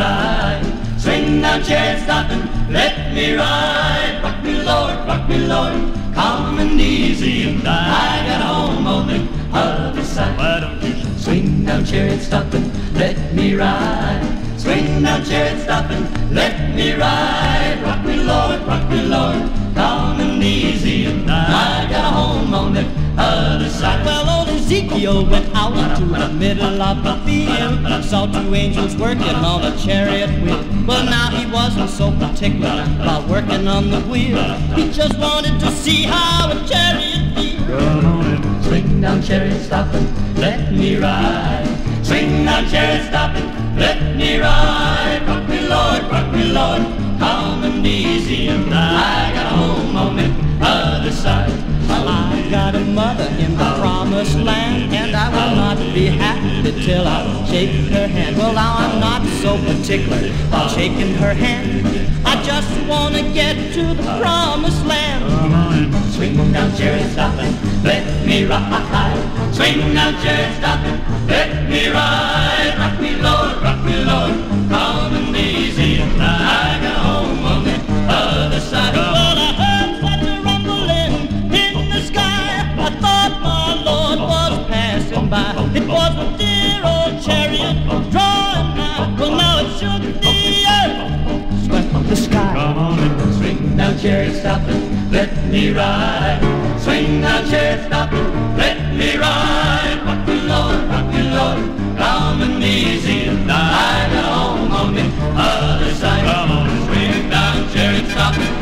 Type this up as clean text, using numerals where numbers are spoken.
ride. Swing down, chariot, stop and let me ride. Rock me, Lord, calm and easy, and I got a home on the other side. Why don't you swing down, chariot, stop and let me ride. Swing down, chariot, stop and let me ride. Rock me, Lord, calm and easy, and I got a home on the other side. Well, old Ezekiel went out to the middle of the field, saw two angels working on a chariot wheel. Well, now he wasn't so particular about working on the wheel. He just wanted to see how a chariot feels. Swing down, chariot, stop and let me ride. Swing down, chariot, stop and let me ride. Rock me, Lord, calm and easy, and I got a home on the other side. I got a mother in the promised land, and I will not be happy till I shake her hand. Well, now I'm not so particular about shaking her hand. I just want to get to the promised land. Swing down, chariot, stop and let me ride. Swing down, chariot, stop and let me ride. Rock me, Lord, calm and easy, and I got home on the other side. Well, I heard such a rumbling in the sky. I thought my Lord was passing by. It was a dear old chariot drawing nigh. Well, now it shook the earth, swept the sky. Come on and swing down, chariot, stop and let me ride. Swing down, chariot, stop and let me ride. Rock me, Lord, calm and easy, and I got home on the other side. Come on and swing down, chariot, stop and